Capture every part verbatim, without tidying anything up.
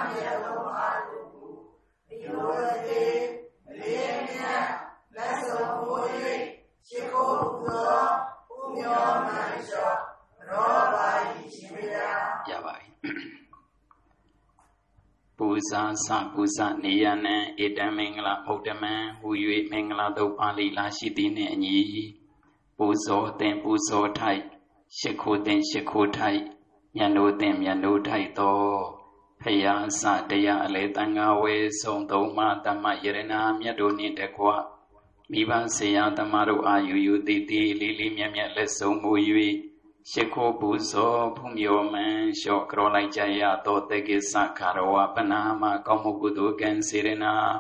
Pusa sa pusa niyane ita mingla muktaman huye mingla do pali la shitine anyi puso ten puso thai shikho ten shikho thai nyano ten nyano thai to phaya sa taya ale tanga we song tong ma tamma yerena myat do ni tekwa miba seya tamaro ayu yu ti ti li li myat myat let song mu yue Shikho puso phumyo man shok kro lai jaya to teke sakkarawa panama kaumukudu gan sirena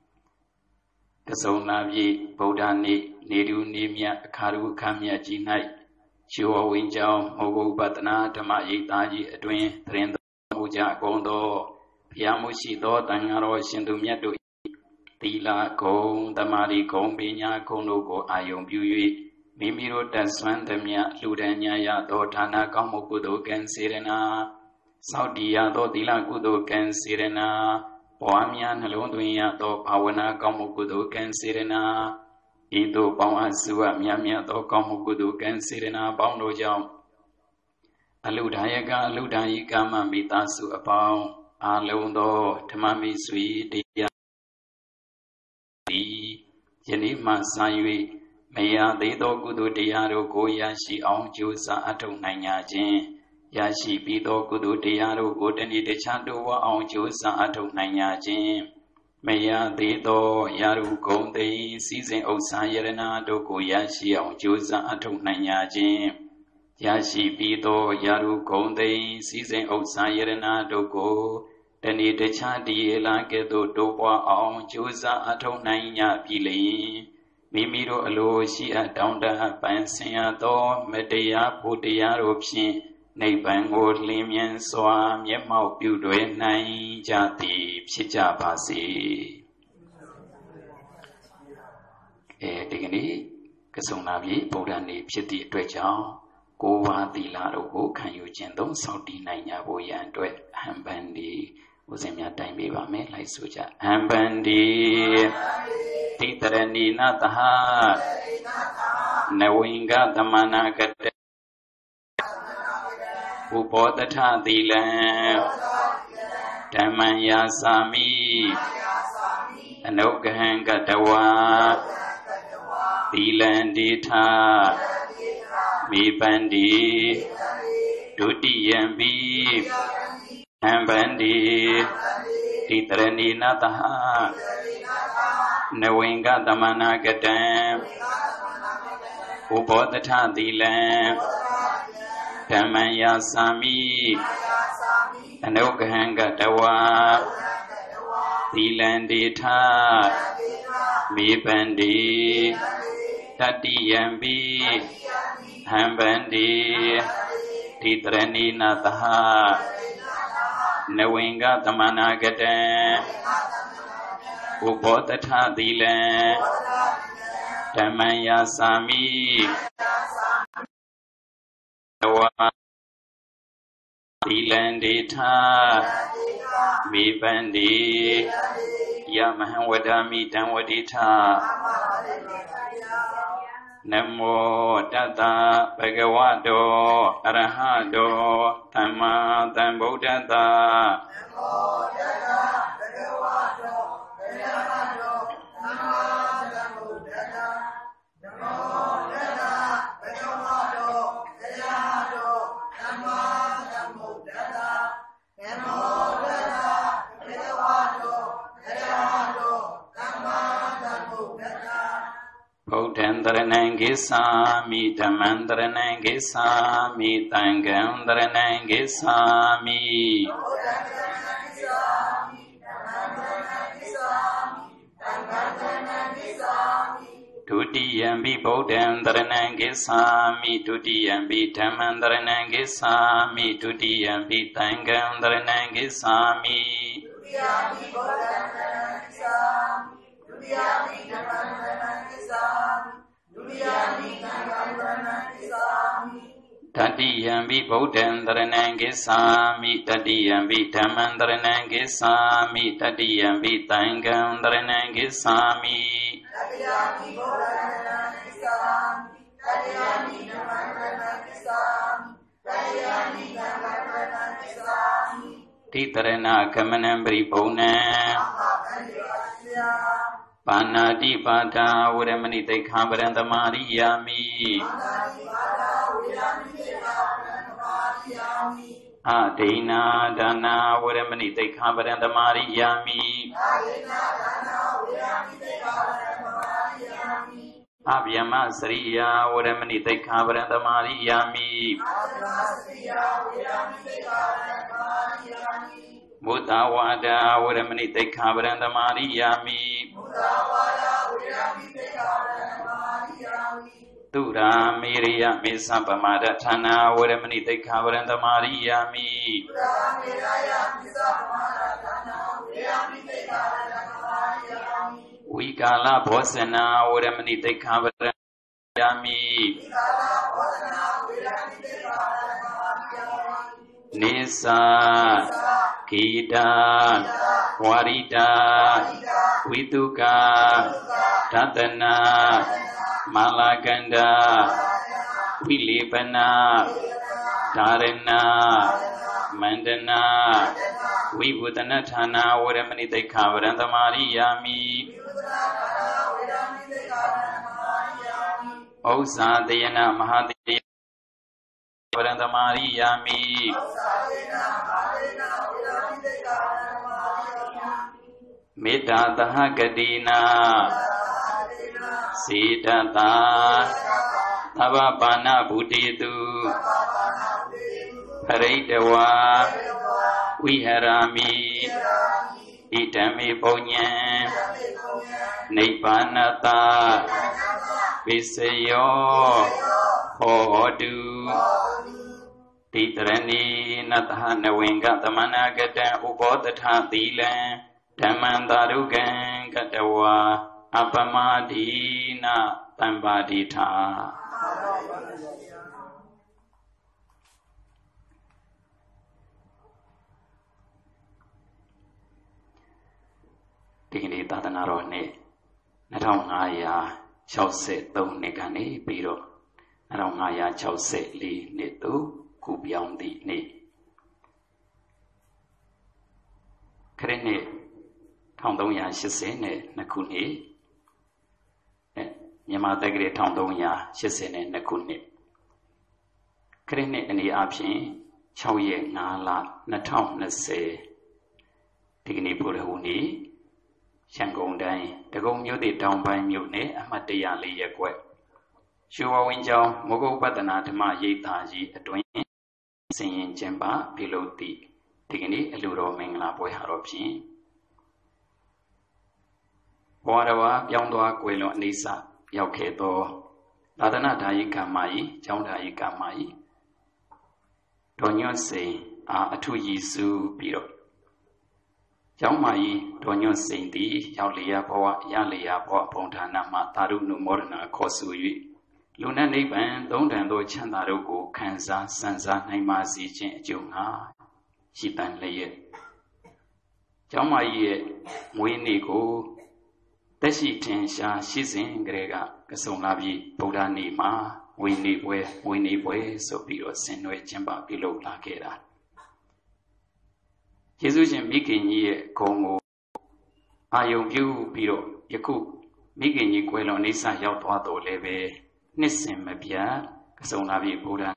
Kasona vi Buddha ni niru nimya akharu khamya ji nai Chiwa win jaw mogu patana dhamma yita ji atwin thrin tho ja kong tho phaya mu shi tho tangaro shin tu myat do Tila kong tamari kong pinya kong do ko ayong pyu yue Mimiro daswan damya ludanya ya do thana kaumukudu gan sirena Saudiya do tila kudu gan sirena Pawamya nalong twin ya do bhavana kaumukudu gan sirena Ito pawa suwa mya mya do kaumukudu gan sirena paung do jaw Aludayaka aludayika ma mitasu apaung Along do dhamami sui diya Di Yeni ma sayui Maya Dedo Kudu Diaro Goya Shi Aung Jusa Atung Nanya Jin Yashi Pido Kudu Diaro Godani de Chanduwa Aung Jusa Atung Nanya Jin Maya Dedo Yaru Gonde Season Osa Yerena Do Goya Shi Aung Jusa Atung Nanya Jin Yashi Pido Yaru Gonde Season Osa Yerena Do Go Dani de Chandi Ela Gedo Dowa Aung Jusa Atung Nanya Pili Mimiro alo shi a down da pan sin to Medea Buddha option Neighbor or Limian Soa Yamau Budo Nai Jati Psija Pasi E Dignity Kasunavi Bodani Piti Dweja Go Vati Laro can you gentlemen Saudi Nanya Boyan Dwe Hambandi Uzemia Time me like Suja Hambandi Titarani Nataha Nawinga Damana Gate Upodata Dila Tamaya Sami Anokahanga Dawa Dilandita Mibandi Duti Yambi Hambandi Titarani Nataha Nawinga Damana Gadam Upodata Dilam Tamaya Sami Anokahanga Dawa Dilandita Mibandi Tati Yambi Hambandi Titrani Nataha Nawinga Damana Gadam Upodata Dila Tamaya Sami Dilandita Mibandi Yamahawadami Damwadita Namo Tata Bhagavato Arahado Tamma Tambuddhata Namo Tata Bhagavato Buddhandaranangisami Dhammandaranangisami Tangandaranangisami Dutiyambi Buddhandaranangisami Dutiyambi Dhammandaranangisami Dutiyambi Tangandaranangisami Dutiyambi Buddhandaranangisami Dutiyambi Dhammandaranangisami Dutiyambi Tangandaranangisami Tatiyampi Buddham Dharanam Gissami Tatiyampi Dhammam Dharanam Gissami Tatiyampi Sangam Dharanam Gissami Tatiyampi Buddham Dharanam Gissami Tatiyampi Dhammam Dharanam Gissami Tatiyampi Sangam Dharanam Gissami Titarana Kamanam Paripurnam Panati Pada Uramani Tekhavaranta Mariyami Adena Dana Uramani Tekhavaranta Mariyami Abhyama Sriya Uramani Tekhavaranta Mariyami Mudawada Uramani Tekhavaranta Mariyami Tura Miriya Misapamada Tana Uramani Tekhavaranta Mariyami Vikala Bhosana Uramani Tekhavaranta Mariyami Nisa Kita Warita Vituka Tatana Malaganda Vilipana Dharana Mandana Vibhutana Thana Uramani Tekhavaranta Mariyami Osadayana Mahadaya Varanta Mariyami Metta Dahagadina Siddhata Tavapana Buddhitu Paritawa Viharami Itami Punyam Nippanata Visayo Hodu Titrani Natha Navinga Tamanagata Upodatha Thila Dhamandarugan Katawa Apamadina Tambadita Digni Tatanarone Narongaya Chause Tone Gani Biro Narongaya Chause Li Nitu Kubyaundi Ni Krene Tongdongya Shisene Nakuni Yamadagre Tongdongya Shisene Nakuni Krene Ani Abshin Chauye Nala Natong Nase Digni Purahuni Shangondai Dagong Yuti Down by Mutne Amataya Yakwe Shua Winjow Mogo Patana Tama Yitaji Adwin Singing Jemba Piloti Digni Eluro Mingla Boy Haropshin Warawa Yondwa Quelo Nisa Yauketo Ladana Dai Kamai, Jondai Kamai Donyon say a two Yisu Biro Yaumai Donyon say the Yaulia Poa Yalia Poa Pontana Mataru Numorna Kosui Luna Neban don't and do Chandarugo Kansa Sansa Naimasi Junga Shitan Lay Yaumai Winnigo Tashi Tensha Shizin Grega Kasonabi Bodani Ma Winnie Way Winnie Way so Piro Senwe Chamba below Lakera Jesus Mikin Ye Kongo Ayo View Piro Yaku Mikin Ye Quello Nisa Yauto Leve Nissim Mabia Kasonabi Bodan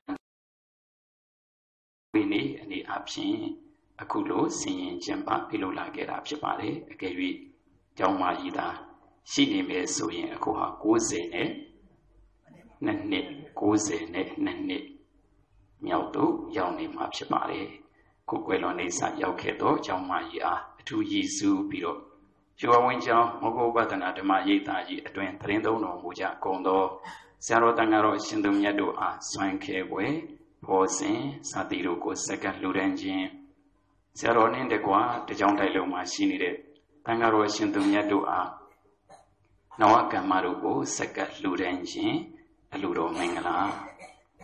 Winnie and the Abshin Akulo singing Chamba below Lakera Chapare Agavi Jauma Ida Shini me so yin Akoha Goze ne Nanit Goze ne Nanit Miauto Yauni Mapshapare Kukwelo Nisa Yauketo Jauma Ya Tu Yisu Biro Shua Winja Mogo Batana Dama Yitaji Atwin Trendo no Muja Kondo Saro Tangaro Shindum Yadu A Swankewe Posin Satiru Ko Saka Lurenjin Saro Nindekwa the Jontai Loma Shinide Tangaro Shindum Yadu A Nawaka Marugo Saka Lurenjin Aluro Mingala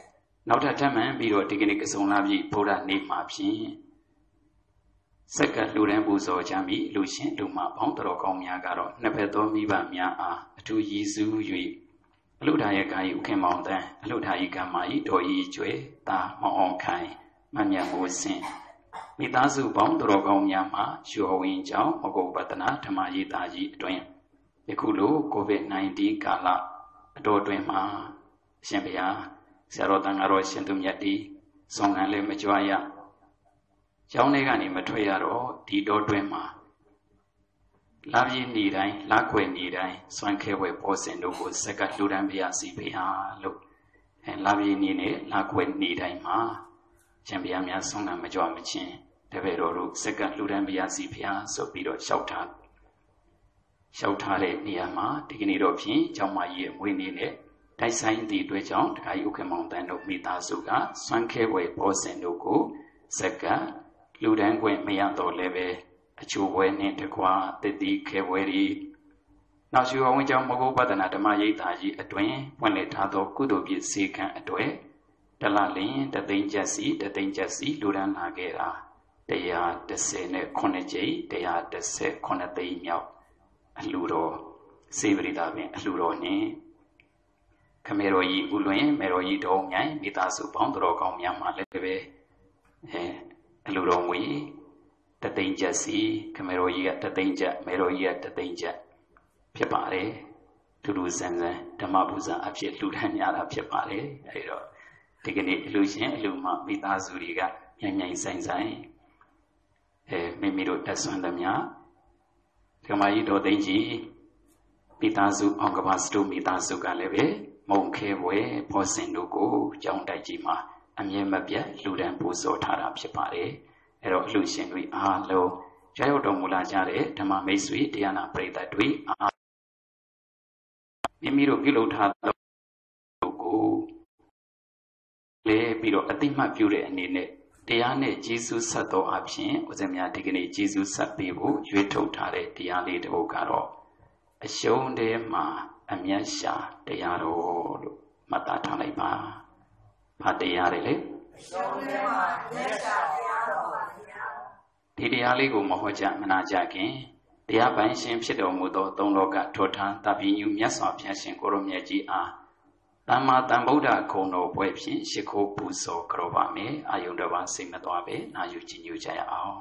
နောက်ထပ်ထပ်မံပြီးတော့ဒီကနေ့ကစုံလာပြီးဗုဒ္ဓနေ့မှာဖြင့်စက္ကလူရန်ပူဇော်ကြမည်လူရှင်လူမပေါင်းတော်ကောင်းများကတော့နှစ်ဖက်သောမိဘများအားအထူးရည်စူး၍အလုထာရဲ့ကာယဥခင်မောင်တန်းအလုထာဤကမ္မာဤတော်ဤကျွဲတာမောင်အောင်ခိုင်မမြတ်မိုးစင်မိသားစုပေါင်းတော်ကောင်းများမှာရွှေဝင်းကြောင့်မကုပ္ပတနာဓမ္မရေးသားကြီးအတွင်ယခုလိုကိုဗစ် ၁၉ ကာလအတော်တွင်မှာအရှင်ဘုရားဆရာတော်တန်ဃာတော်ရှင်သူမြတ်ဒီဆောင်ခံလည်းမကြွားရကျောင်းထဲကနေမထွက်ရတော့ဒီတော်တွင်မှာလာပြည့်နေတိုင်းလာခွေနေတိုင်းစွန့်ခဲဝဲပေါ်စင်တို့ကိုစက်ကလူတန်းပြရစီဖေဟာလို့အဲလာပြည့်နေနဲ့လာခွေနေတိုင်းမှာရှင်ဘုရားများဆုံးကမကြွမချင်းတပည့်တော်တို့စက်ကလူတန်းပြရစီဖေဟာဆိုပြီးတော့လျှောက်ထားလျှောက်ထားတဲ့နေရာမှာဒီကနေ့တော့ဖြင့်ကျောင်းမကြီးရဲ့မွေးနေ့နဲ့တိုက်ဆိုင်သည့်အတွက်ကြောင့်တခါကြီးဥက္ကမောင်တန်တို့မိသားစုကစွန့်ခဲဝဲပေါ်စင်တို့ကိုစက်ကလူတန်းခွင့်မရတော့လည်းပဲအချိုးပွဲနှင့်တကွာတတိခဲပွဲရီနောက်ရှိဝင်းကြောင့်မဂုပဒနာဓမ္မရိပ်သာကြီးအတွင်ဖွင့်လှစ်ထားသောကုသိုလ်ပြည့်စေခံအတွေ့တလလင်းတသိန်းချက်စီတသိန်းချက်စီလူတန်းလာခဲ့တာတရားတစ်ဆယ်နဲ့ခုနှစ်ကြိမ်တရားတစ်ဆယ်ခုနှစ်သိန်းမြောက်အလှတော်စေပရိသပင်အလှတော်နှင့်ခမေတော်ကြီးဥလွင်မေတော်ကြီးတော်မြိုင်မိသားစုပေါင်းတော်ကောင်းများမှလည်းပဲအဲအလှတော်ငွေတသိန်းချက်စီခမေတော်ကြီးကတသိန်းချက်မေတော်ကြီးကတသိန်းချက်ဖြစ်ပါတယ်တူတူဆန်းဆန်းဓမ္မပူဇာအဖြစ်လှူဒန်းကြတာဖြစ်ပါတယ်အဲဒီတော့ဒီကနေ့အလှရှင်အလှမမိသားစုတွေကမြိုင်မြိုင်ဆိုင်ဆိုင်အဲမိမိတို့တက်ဆွမ်းသမျှဓမ္မကြီးတော်သိန်းကြီးမိသားစုအောင်ကဘာစတုမိသားစုကလည်းပဲမုံခဲဝဲဖောစင်တို့ကိုကြောင်းတိုက်ကြီးမှာအမြဲမပြတ်လှူဒန်းပူဇော်ထားတာဖြစ်ပါတယ်အဲ့တော့အလှရှင်တွေအားလုံးကြားရောက်တော်မူလာကြတဲ့ဓမ္မမိတ်ဆွေတရားနာပရိသတ်တွေအားမိမိတို့ပြုလုပ်ထားသောကိုလေပြီးတော့အတိမတ်ပြုတဲ့အနေနဲ့တရားနဲ့ကျေးဇူးဆက်သောအဖြစ်ဥစဉ်များဒီကနေ့ကျေးဇူးဆက်ပေးဖို့ရွေးထုတ်ထားတဲ့တရားလေးတစ်ခုကတော့အရှုံးတဲမှာအမျက်ရှာတရားတော်လို့မှတ်သားထားလိုက်ပါ။ဘာတရားတွေလဲအရှုံးတဲမှာအမျက်ရှာတရားတော်ပါဗျာဒီတရားလေးကိုမဟောကြမနာကြခင်တရားပိုင်ရှင်ဖြစ်တော်မူသောသုံးလောကထောထံတပိညုမြတ်စွာဘုရားရှင်ကိုရောမြတ်ကြီးအားတမ္မာတန်ဗုဒ္ဓခုံတော်ပွဲဖြင့်ရှိခိုးပူဇော်ကြောပါမယ်အာယုန်တော်ပါစိတ်မသွားပဲနာယူကြည်ညိုကြရအောင်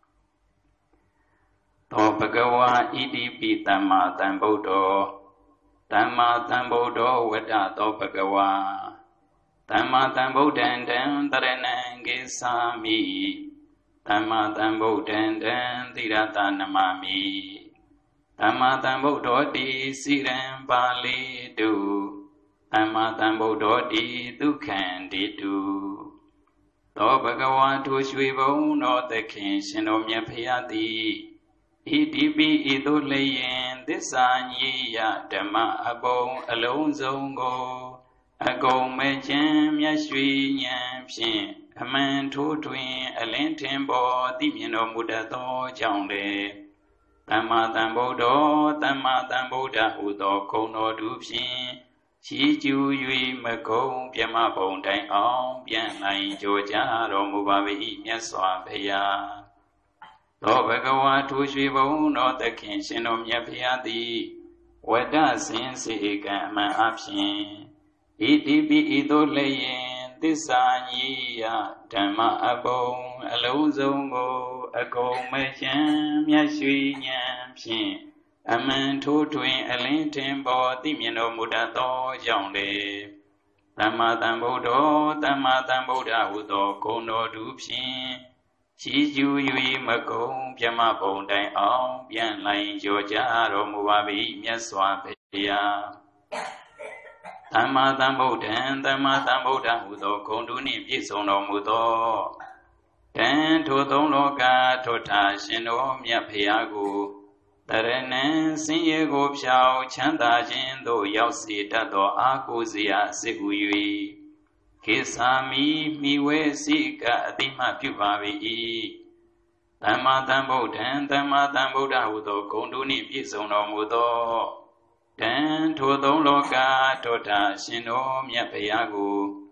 သောဘဂဝါဣတိပိတမ္မာတန်ဗုဒ္ဓောတမ္မာတန်ဗုဒ္ဓောဝတ္တသောဘဂဝါတမ္မာတန်ဗုဒ္ဓံတံတရဏံကိသာမိတမ္မာတန်ဗုဒ္ဓံတံသီရတနမမိတမ္မာတန်ဗုဒ္ဓောတိစိရံပါဠိတုတမ္မာတန်ဗုဒ္ဓောတိဒုက္ခံတိတုသောဘဂဝါထိုရွှေဘုံတော်သခင်ရှင်တော်မြတ်ဖရာသည်ဣတိပိဣတုလျင်သစ္စာညိယဓမ္မအပုံအလုံးစုံကိုအကုန်မဲ့ခြင်းမျက်ရွှေဉာဏ်ဖြင့်အမှန်ထိုးထွင်းအလင်းထင်ပေါ်သိမြင်တော်မူတတ်သောကြောင့်လေတမ္မာတန်ဗုဒ္ဓောတမ္မာတန်ဗုဒ္ဓဟူသောဂုဏ်တော်သူဖြင့်ချီးကျူး၍မကုံပြမဘုံတိုင်အောင်ပြန်နိုင်ကြကြတော်မူပါ၏မြတ်စွာဘုရားသောဘဂဝါထိုရွှေဘုံတော်သခင်ရှင်တော်မြတ်ဖရာသည်ဝတ္တစင်စေကံအမှန်အဖြစ်ဣတိပိဣတုလျင်သစ္စာညိယဓမ္မအပုံအလုံးစုံကိုအကုန်မချမ်းမျက်ရွှေဉာဏ်ဖြင့်အမှန်ထိုးထွင်းအလင်းထင်ပေါ်သိမြင်တော်မူတတ်သောကြောင့်လေသမ္မာသမ္ဗုဒ္ဓောသမ္မာသမ္ဗုဒ္ဓဟုသောဂုဏ်တော်သူဖြင့်ချီးကျူး၍မကုံပြမဘုံတိုင်အောင်ပြန်လိုက်ကြောကြတော်မူပါ၏မြတ်စွာဘုရားသမ္မာသမ္ဗုဒ္ဓံသမ္မာသမ္ဗုဒ္ဓဟုသောဂုဏ်တို့နှင့်ပြည့်စုံတော်မူသောတန်ထိုသုံးလောကထောထရှင်တော်မြတ်ဖရာကိုတရဏံစင်ရကိုဖြောင်းချမ်းသာခြင်းသို့ရောက်စေတတ်သောအာကိုစရာစစ်ဟူ၍ခေသာမိမိဝဲစိကအတိမပြုပါ၏သမ္မာသမ္ဗုဒ္ဓံသမ္မာသမ္ဗုဒ္ဓဟုသောဂုဏ်တို့နှင့်ပြည့်စုံတော်မူသောတန်ထိုသုံးလောကထောထရှင်တော်မြတ်ဖရာကို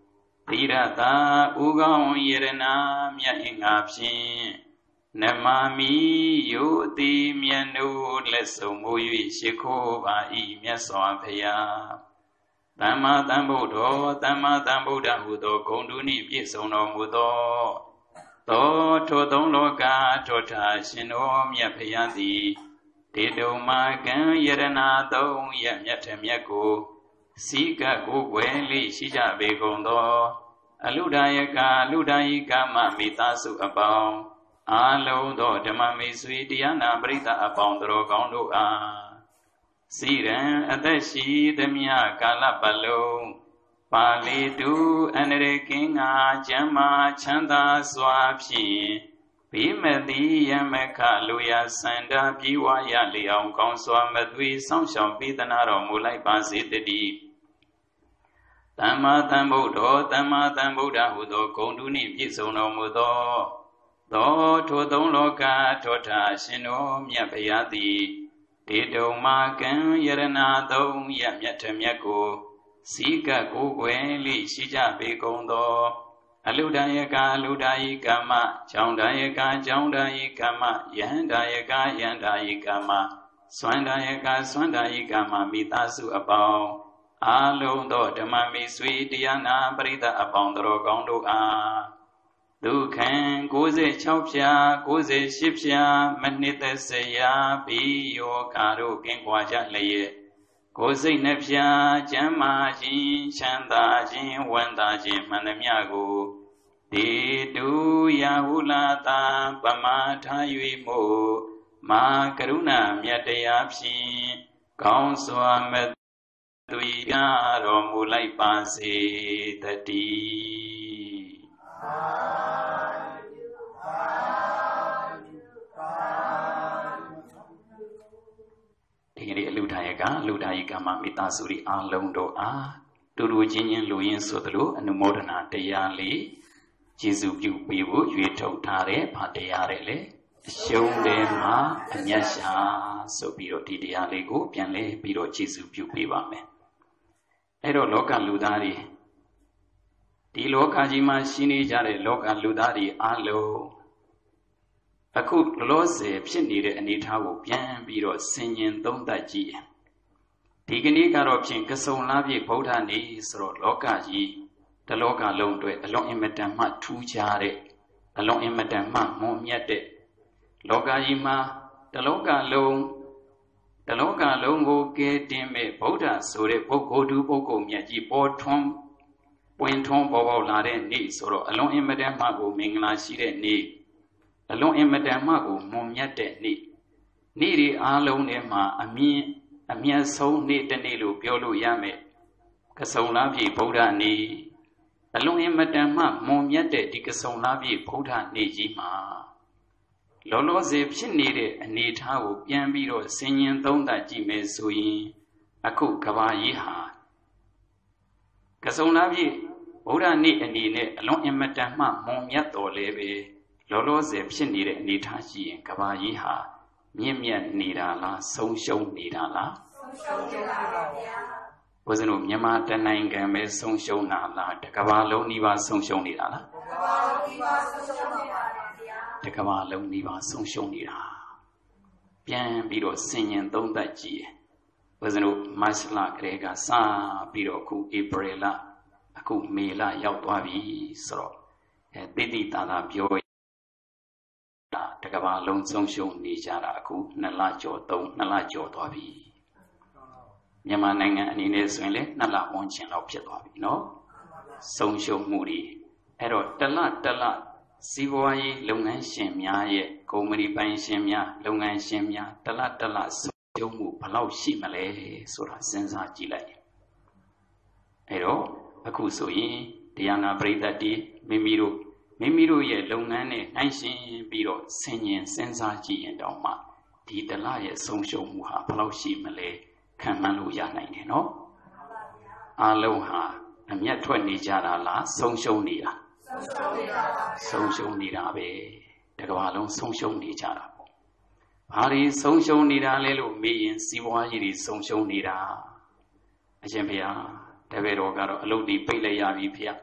တိရတာဥကောင်းယရနာမြတ်အင်္ဂါဖြင့်နမမိယုတိမြတ်နုလက်ဆုံမူ၍ရှိခိုးပါ၏မြတ်စွာဘုရားသမ္မာသမ္ဗုဒ္ဓောသမ္မာသမ္ဗုဒ္ဓဟုသောဂုဏ်တူနှင့်ပြည့်စုံတော်မူသောသောထိုသုံးလောကထောထာရှင်တော်မြတ်ဘုရားသည်တေတုံမာကံယရနာသုံးရမြတ်ထမြတ်ကိုစီကကိုွယ်လေးရှိကြပေကုန်သောအလုဒယကအလုဒယိကမမိသားစုအပေါင်းအာလုံးသောဓမ္မမိတ်ဆွေတရားနာပရိသတ်အပေါင်းတော်ကောင်းတို့အားစီရန်အသက်ရှိသမျှကာလပတ်လုံးပါဠိတုအန္တရကင်းငါကျမ်းမာချမ်းသာစွာဖြင့်ဘိမတိယမခလူရစန္ဒပြေဝရလျောင်ကောင်းစွာမသွေဆောင်းရှောင်ပေးသနာတော်မူလိုက်ပါစေတည်းသမ္မာသမ္ဗုဒ္ဓောသမ္မာသမ္ဗုဒ္ဓဟုသောဂုဏ်တူနှင့်ပြည့်စုံတော်မူသောသောထိုသုံးလောကထောထာရှင်တော်မြတ်ဘုရားသည်တေတုံမာကံယရနာသုံးရမြတ်ထမြတ်ကိုစီကကိုွယ်လေးရှိကြပေကုန်သောအလုဒယကအလုဒယိကမကြောင့်ဒယကကြောင့်ဒယိကမယဟန္ဒယကယဟန္ဒယိကမစွန္ဒယကစွန္ဒယိကမမိသားစုအပေါင်းအာလုံးသောဓမ္မမိတ်ဆွေတရားနာပရိသတ်အပေါင်းတော်ကောင်းတို့အားဒုက္ခံကိုးဆယ်ခြောက်ဖြာကိုးဆယ်ရှစ်ဖြာမနှစ်သက်စရာဘိယောဂါတို့ကင်းကွာကြလျက်ကိုယ်စိတ်နှဖြာကျမ်းမာခြင်းချမ်းသာခြင်းဝမ်းသာခြင်းမှန်သမျှကိုတေတုယဟုလာတာပမာထား၍မို့မာကရုဏာမြတ်တရားဖြင့်ကောင်းစွာမသွေရတော်မူလိုက်ပါစေတည်းဒီကနေ့အလူထာယကအလူထာယကမမိသားစုတွေအားလုံးတို့အားတူတူချင်းချင်းလူရင်းဆိုသလိုအနုမောဒနာတရားလေးကျေးဇူးပြုပေးဖို့ရွေးထုတ်ထားတဲ့ဗာတရားတွေလေအရှုံးတွေမှာအမျက်ရှာဆိုပြီးတော့ဒီတရားလေးကိုပြန်လဲပြီးတော့ကျေးဇူးပြုပေးပါမယ်အဲ့တော့လောကလူသားတွေဒီလောကကြီးမှာရှိနေကြတဲ့လောကလူသားတွေအားလုံးအခုလောဆယ်ဖြစ်နေတဲ့အနေအထားကိုပြန်ပြီးတော့ဆင်ញင်သုံးသပ်ကြည့်ဒီကနေ့ကတော့ဖြင့်ကစုံလားပြည့်ဗုဒ္ဓနေ့ဆိုတော့လောကကြီးတလောကလုံးအတွက်အလွန်အင်မတန်မှထူးခြားတဲ့အလွန်အင်မတန်မှမွန်မြတ်တဲ့လောကကြီးမှာတလောကလုံးတလောကလုံးကိုကဲတင်မဲ့ဗုဒ္ဓဆိုတဲ့ပုဂ္ဂိုလ်သူပုဂ္ဂိုလ်မြတ်ကြီးပေါ်ထွန်းပွင့်ထွန်းပေါ်ပေါက်လာတဲ့နေ့ဆိုတော့အလွန်အင်မတန်မှကိုမင်္ဂလာရှိတဲ့နေ့အလွန်အင်မတန်မှကိုမွန်မြတ်တဲ့နေ့နေ့ဒီအားလုံးထဲမှာအမြင့်အမြတ်ဆုံးနေ့တစ်နေ့လို့ပြောလို့ရမယ်ကစုံလားပြည့်ဗုဒ္ဓနေ့အလွန်အင်မတန်မှမွန်မြတ်တဲ့ဒီကစုံလားပြည့်ဗုဒ္ဓနေ့ကြီးမှာလောလောဆယ်ဖြစ်နေတဲ့အနေအထားကိုပြန်ပြီးတော့ဆင်ញင်သုံးသပ်ကြည့်မယ်ဆိုရင်အခုကဘာကြီးဟာကစုံလားပြည့်ဗုဒ္ဓနေ့အနေနဲ့အလွန်အင်မတန်မှမွန်မြတ်တော်လဲပဲလောလောဆယ်ဖြစ်နေတဲ့အနေအထားရှိရင်ကဘာကြီးဟာမြင့်မြတ်နေတာလားဆုံးရှုံးနေတာလားဆုံးရှုံးနေတာပါဗျာဘုရားတို့မြန်မာတနိုင်ငံပဲဆုံးရှုံးတာလားတကဘာလုံးနှီးပါဆုံးရှုံးနေတာလားတကဘာလုံးနှီးပါဆုံးရှုံးနေတာပါဗျာတကဘာလုံးနှီးပါဆုံးရှုံးနေတာပြန်ပြီးတော့ဆင်ញင်သုံးသပ်ကြည့်ဘုရားတို့မတ်လကလေးကစပြီးတော့အခုဧပြီလအခုမေလရောက်သွားပြီဆိုတော့အဲတိတိတသာပြောတကဘာလုံးဆုံးရှုံးနေကြတာအခုနှစ်လကျော်သုံးနှစ်လကျော်သွားပြီမြန်မာနိုင်ငံအနေနဲ့ဆိုရင်လည်းနှစ်လဝန်းကျင်လောက်ဖြစ်သွားပြီနော်ဆုံးရှုံးမှုတွေအဲ့တော့တလတလစီးပွားရေးလုပ်ငန်းရှင်များရဲ့ကုမ္ပဏီပိုင်ရှင်များလုပ်ငန်းရှင်များတလတလဆုံးရှုံးမှုဘယ်လောက်ရှိမလဲဆိုတာစဉ်းစားကြည့်လိုက်အဲ့တော့အခုဆိုရင်တရားနာပရိသတ်တွေမိမိတို့မိမိတို့ရဲ့လုပ်ငန်းနဲ့နှိုင်းယှဉ်ပြီးတော့ဆင်ញင်စဉ်းစားကြည့်ရင်တောင်မှဒီတလရဲ့ဆုံးရှုံးမှုဟာဘယ်လောက်ရှိမလဲခံမှန်းလို့ရနိုင်တယ်နော်အားလုံးဟာအမျက်ထွက်နေကြတာလားဆုံးရှုံးနေတာဆုံးရှုံးနေတာပါဆုံးရှုံးနေတာပဲတကဘာလုံးဆုံးရှုံးနေကြတာပေါ့ဘာတွေဆုံးရှုံးနေတာလဲလို့မေးရင်စီးပွားရေးတွေဆုံးရှုံးနေတာအရှင်ဘုရားတပည့်တော်ကတော့အလုပ်တွေပိတ်လိုက်ရပြီဖေတ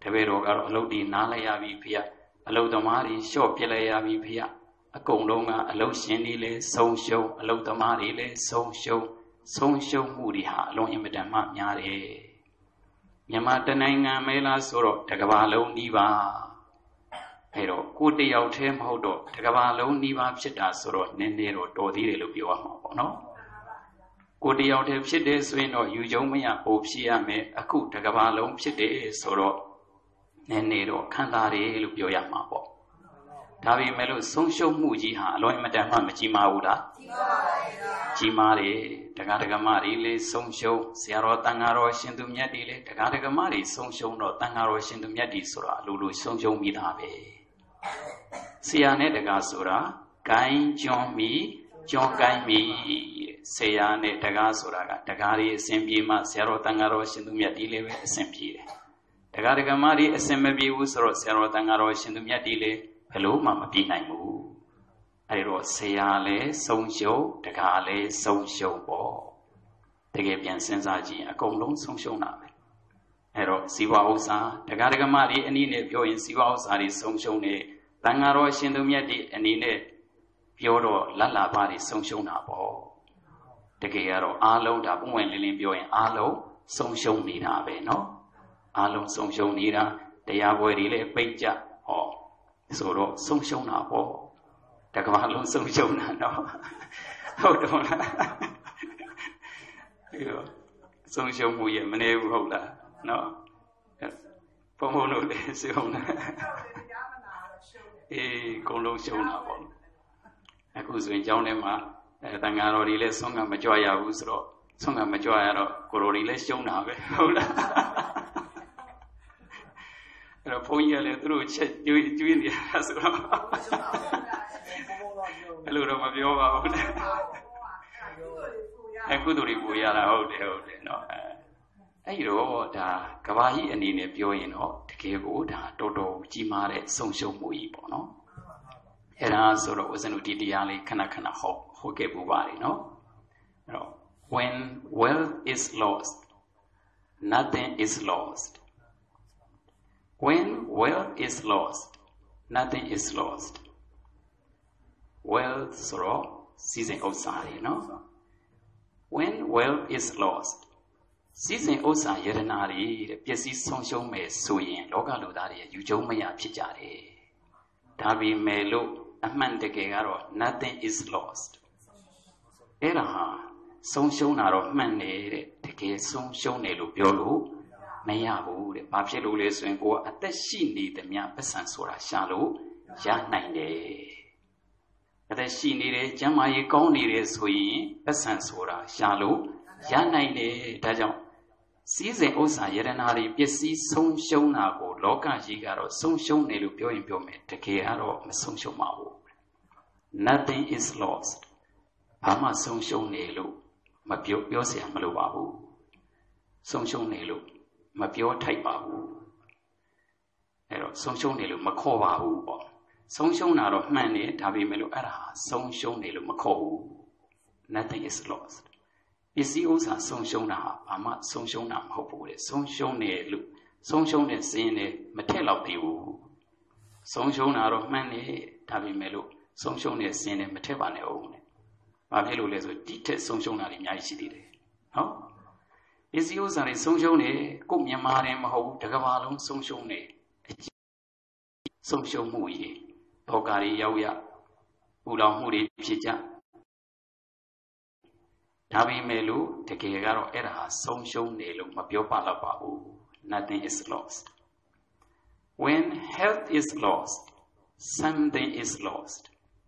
တပည့်တော်ကတော့အလုပ်ဒီနားလိုက်ရပြီဖေရအလုပ်သမားတွေရှော့ပြစ်လိုက်ရပြီဖေရအကုန်လုံးကအလုပ်ရှင်တွေလည်းဆုံးရှုံးအလုပ်သမားတွေလည်းဆုံးရှုံးဆုံးရှုံးမှုတွေဟာအလုံးအင်မတန်မှများတယ်မြန်မာတနိုင်ငံမဲလားဆိုတော့တကဘာလုံးနီးပါအဲ့တော့ကိုတယောက်တည်းမဟုတ်တော့တကဘာလုံးနီးပါဖြစ်တာဆိုတော့နည်းနည်းတော့တော်သေးတယ်လို့ပြောရမှာပေါ့နော်ကိုတယောက်တည်းဖြစ်တယ်ဆိုရင်တော့ယူကျုံမရပို့ဖြစ်ရမယ်အခုတကဘာလုံးဖြစ်တယ်ဆိုတော့နည်းနည်းတော့ခံစားရတယ်လို့ပြောရမှာပေါ့ဒါပေမဲ့လို့ဆုံးရှုံးမှုကြီးဟာအလွန်အမတန်မှမကြီးမားဘူးလားကြီးမားပါဗျာကြီးမားတယ်တက္ကဒကမတွေလည်းဆုံးရှုံးဆရာတော်တန်ဃာတော်ရှင်သူမြတ်တွေလည်းတက္ကဒကမတွေဆုံးရှုံးတော့တန်ဃာတော်ရှင်သူမြတ်တွေဆိုတာအလိုလိုဆုံးရှုံးပြီးသားပဲဆရာနဲ့တက္ကဆိုတာကိုင်းကျွန်းမီကျွန်းကိုင်းမီဆရာနဲ့တက္ကဆိုတာကတက္ကတွေအစဉ်ပြေမှဆရာတော်တန်ဃာတော်ရှင်သူမြတ်တွေလည်းပဲအစဉ်ပြေတယ်တက္ကဒကမတွေအစဉ်မပြေဘူးဆိုတော့ဆရာတော်တန်ဃာတော်ရှင်သူမြတ်တွေလည်းဘယ်လို့မှမပြေနိုင်ဘူးအဲ့တော့ဆရာလည်းဆုံးရှုံးတက္ကလည်းဆုံးရှုံးပေါ့တကယ်ပြန်စဉ်းစားကြည့်အကုန်လုံးဆုံးရှုံးတာပဲအဲ့တော့ဇီဝဥစ္စာတက္ကဒကမတွေအနည်းနဲ့ပြောရင်ဇီဝဥစ္စာတွေဆုံးရှုံးတယ်တန်ဃာတော်ရှင်သူမြတ်တွေအနည်းနဲ့ပြောတော့လတ်လာပါတွေဆုံးရှုံးတာပေါ့တကယ်ကတော့အားလုံးဒါပုံဝင်လင်းလင်းပြောရင်အားလုံးဆုံးရှုံးနေတာပဲเนาะအားလုံးဆုံးရှုံးနေတာတရားပွဲတွေလည်းပိတ်ကြဟောဆိုတော့ဆုံးရှုံးတာပေါ့တကဘာလုံးဆုံးရှုံးတာနော်ဟုတ်တော့လားပြီးတော့ဆုံးရှုံးမှုရဲ့မနေဘူးဟုတ်လားနော်ဘုံဘုံတို့လည်းရှုံးတာအေးအကုန်လုံးရှုံးတာပေါ့အခုဆိုရင်ကျောင်းထဲမှာအဲတန်ဃာတော်တွေလည်းဆုံးကမကြွရဘူးဆိုတော့ဆုံးကမကြွရတော့ကိုရိုတွေလည်းရှုံးတာပဲဟုတ်လားအဲ့တော့ဘုန်းကြီးကလည်းသူတို့ချက်ကျွေးကျွေးနေတာဆိုတော့အဲ့လိုတော့မပြောပါဘူးလေအဲ့ကုသိုလ်တွေပူရတာဟုတ်တယ်ဟုတ်တယ်နော်အဲ့တော့ဒါကဘာကြီးအနေနဲ့ပြောရင်တော့တကယ်ကိုဒါတော်တော်ကြီးမားတဲ့ဆုံးရှုံးမှုကြီးပေါ့နော်အဲ့ဒါဆိုတော့ဦးဇင်းတို့ဒီတရားလေးခဏခဏဟောဟောခဲ့ပူပါတယ်နော်အဲ့တော့ when wealth is lost nothing is lost when wealth is lost nothing is lost wealth ဆိုတော့စီစဉ်ဥစ္စာတွေနော် when wealth is lost စီစဉ်ဥစ္စာယရနာတွေတဲ့ပျက်စီးဆုံးရှုံးမယ်ဆိုရင်လောကလူသားတွေယူကျုံမရဖြစ်ကြတယ်ဒါပေမဲ့လို့အမှန်တကယ်ကတော့ nothing is lost အဲ့ဒါဟာဆုံးရှုံးတာတော့မှန်တယ်တဲ့တကယ်ဆုံးရှုံးတယ်လို့ပြောလို့မရဘူးတဲ့ဘာဖြစ်လို့လဲဆိုရင်ကိုကအသက်ရှိနေသမျှပတ်စံဆိုတာရှာလို့ရနိုင်တယ်အသက်ရှိနေတယ်ကျမ်းမာရေးကောင်းနေတယ်ဆိုရင်ပတ်စံဆိုတာရှာလို့ရနိုင်တယ်ဒါကြောင့်စီးစိမ်ဥစ္စာယရနာတွေပစ္စည်းဆုံးရှုံးတာကိုလောကကြီးကတော့ဆုံးရှုံးတယ်လို့ပြောရင်ပြောမယ်တကယ်ကတော့မဆုံးရှုံးပါဘူး nothing is lost ဘာမှဆုံးရှုံးတယ်လို့မပြောပြောเสียမလိုပါဘူးဆုံးရှုံးတယ်လို့မပြောထိုက်ပါဘူးအဲ့တော့ဆုံးရှုံးတယ်လို့မခေါ်ပါဘူးပေါ့ဆုံးရှုံးတာတော့မှန်တယ်ဒါပေမဲ့လို့အဲ့ဒါဆုံးရှုံးတယ်လို့မခေါ်ဘူး nothing is lost ပစ္စည်းဥစ္စာဆုံးရှုံးတာဟာဘာမှဆုံးရှုံးတာမဟုတ်ဘူးတဲ့ဆုံးရှုံးတယ်လို့ဆုံးရှုံးတဲ့စင်းနဲ့မထက်တော့သေးဘူးဆုံးရှုံးတာတော့မှန်တယ်ဒါပေမဲ့လို့ဆုံးရှုံးတဲ့စင်းနဲ့မထက်ပါနဲ့အောင်တဲ့ဘာဖြစ်လို့လဲဆိုဒီထက်ဆုံးရှုံးတာတွေအများကြီးရှိသေးတယ်နော်ပစ္စည်းဥစ္စာတွေဆုံးရှုံးတယ်ကိုမြန်မာတယ်မဟုတ်ဘူးတစ်ကမ္ဘာလုံးဆုံးရှုံးတယ်ဆုံးရှုံးမှုကြီးဘောကာရီရောက်ရပူလောင်မှုတွေဖြစ်ကြဒါပေမဲ့လို့တကယ်ကတော့အဲ့ဒါဟာဆုံးရှုံးတယ်လို့မပြောပါတော့ပါဘူး nothing is lost when health is lost something is lost